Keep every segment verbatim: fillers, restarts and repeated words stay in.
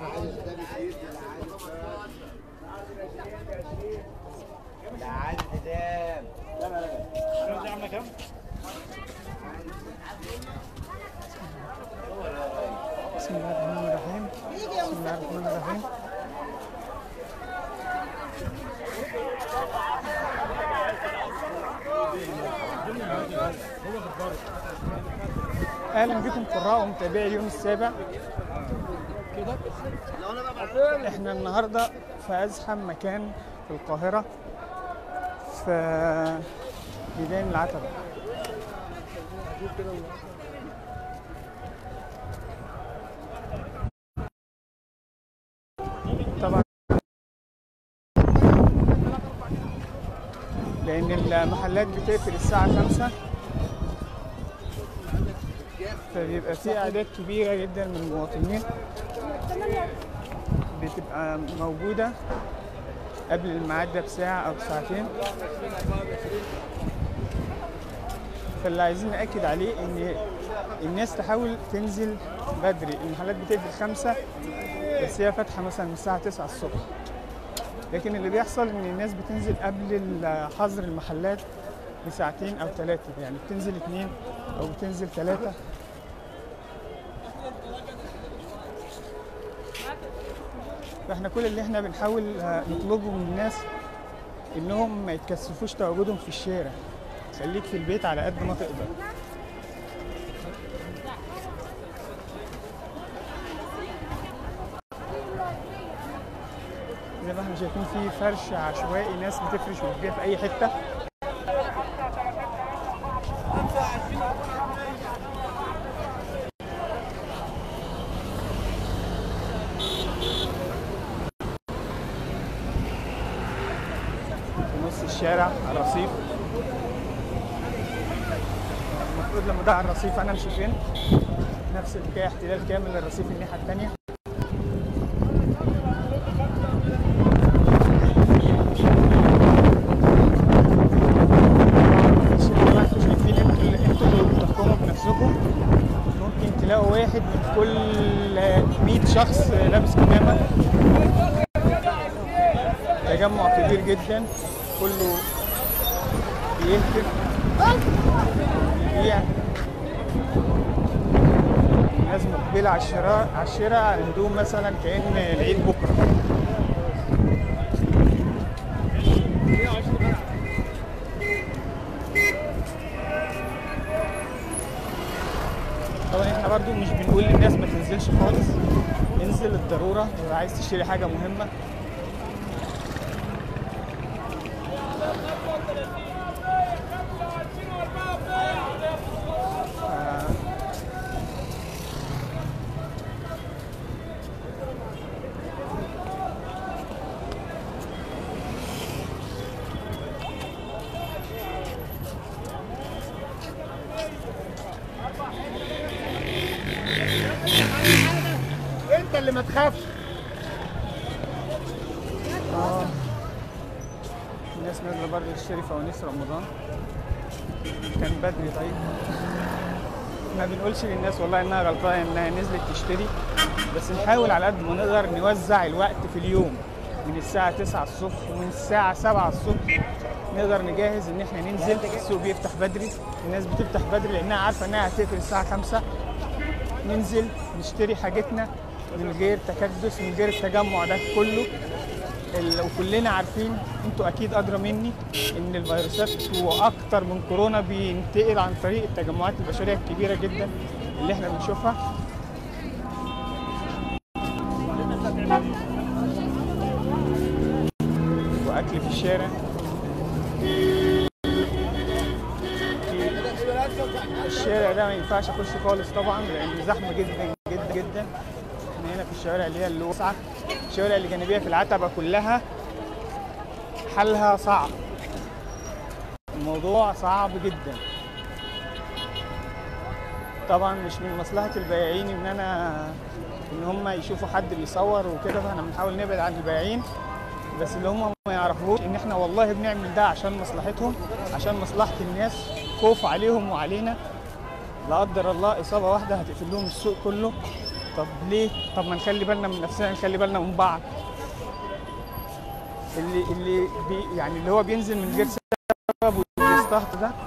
ده عادي قدام. لا لا لا. الرز دي عامله كام؟ بسم الله الرحمن الرحيم. بسم الله الرحمن الرحيم. اهلا بكم قراء ومتابعي اليوم السابع. احنا النهارده في ازحم مكان في القاهره، في ميدان العتبه. طبعا لان المحلات بتقفل الساعه خمسة، فبيبقى في اعداد كبيره جدا من المواطنين بتبقى موجوده قبل الميعاد ده بساعه او بساعتين. فاللي عايزين ناكد عليه ان الناس تحاول تنزل بدري. المحلات بتقفل خمسة بس هي فاتحه مثلا من الساعه تسعة الصبح، لكن اللي بيحصل ان الناس بتنزل قبل حظر المحلات بساعتين او ثلاثه، يعني بتنزل اتنين او بتنزل ثلاثه. فاحنا كل اللي احنا بنحاول نطلبه من الناس انهم ما يتكسفوش تواجدهم في الشارع. خليك في البيت على قد ما تقدر. زي ما احنا شايفين في فرش عشوائي، ناس بتفرش وتبيع في اي حته. في نص الشارع على الرصيف. المفروض لما ده على الرصيف انا امشي فين؟ نفس الحكايه، احتلال كامل للرصيف الناحيه الثانيه. ممكن تلاقوا واحد من كل مية شخص لابس كمامة. تجمع كبير جدا، كله بيهتف بيبيع. ناس مقبلة على الشراء على الشراء عندهم مثلا كأن العيد بكرة. طبعا احنا برضو مش بنقول للناس ما تنزلش خالص، انزل الضروره لو عايز تشتري حاجه مهمه. انت اللي ما تخافش. اه الناس نازله برضه تشتري فوانيس رمضان. كان بدري. طيب ما بنقولش للناس والله انها غلطانه انها نزلت تشتري، بس نحاول على قد ما نقدر نوزع الوقت في اليوم من الساعه تسعة الصبح ومن الساعه سبعة الصبح نقدر نجهز ان احنا ننزل. السوق بيفتح بدري، الناس بتفتح بدري لانها عارفه انها هتقفل الساعه خمسة. ننزل نشتري حاجتنا من غير تكدس، من غير التجمع ده كله. وكلنا عارفين، انتوا اكيد ادرى مني، ان الفيروسات واكتر من كورونا بينتقل عن طريق التجمعات البشريه الكبيره جدا اللي احنا بنشوفها. واكل في الشارع. الشارع ده ما ينفعش اخش خالص طبعا لان زحمه جدا جدا جدا. احنا هنا في الشوارع اللي هي الواسعه، الشوارع اللي جانبيه في العتبه كلها حالها صعب. الموضوع صعب جدا. طبعا مش من مصلحه البياعين ان انا ان هم يشوفوا حد بيصور وكده، فاحنا بنحاول نبعد عن البياعين. بس اللي هم ما يعرفوش ان احنا والله بنعمل ده عشان مصلحتهم، عشان مصلحه الناس، خوف عليهم وعلينا. لا قدر الله اصابه واحده هتقفل لهم السوق كله. طب ليه؟ طب ما نخلي بالنا من نفسنا، نخلي بالنا من بعض. اللي اللي بي يعني اللي هو بينزل من غير سبب وبيستهتر ده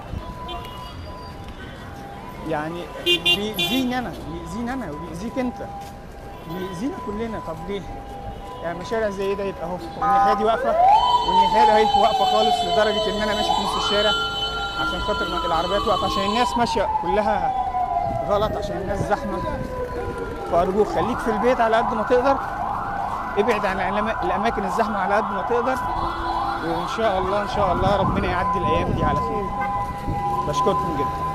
يعني بيأذيني انا، بيأذيني انا وبيأذيك انت، بيأذينا كلنا. طب ليه؟ يعني مشارع زي ده يبقى اهو والناحيه دي واقفه والناحيه دي اهي واقفه خالص، لدرجه ان انا ماشي في نص الشارع عشان خاطر ما العربيات واقفه، عشان الناس ماشيه كلها غلط، عشان الناس زحمه. فارجوك خليك في البيت على قد ما تقدر، ابعد عن الاماكن الزحمه على قد ما تقدر، وان شاء الله ان شاء الله ربنا يعدي الايام دي على خير. بشكركم جدا.